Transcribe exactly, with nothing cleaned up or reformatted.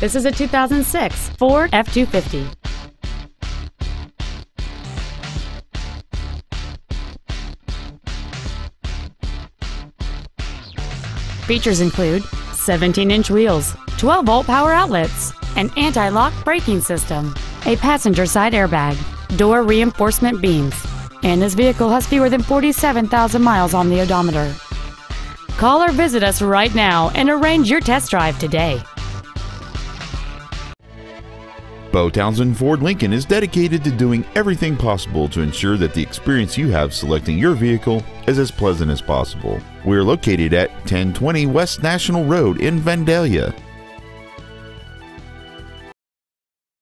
This is a two thousand six Ford F two fifty. Features include seventeen inch wheels, twelve volt power outlets, an anti-lock braking system, a passenger side airbag, door reinforcement beams, and this vehicle has fewer than forty-seven thousand miles on the odometer. Call or visit us right now and arrange your test drive today. Beau Townsend Ford Lincoln is dedicated to doing everything possible to ensure that the experience you have selecting your vehicle is as pleasant as possible. We are located at ten twenty West National Road in Vandalia.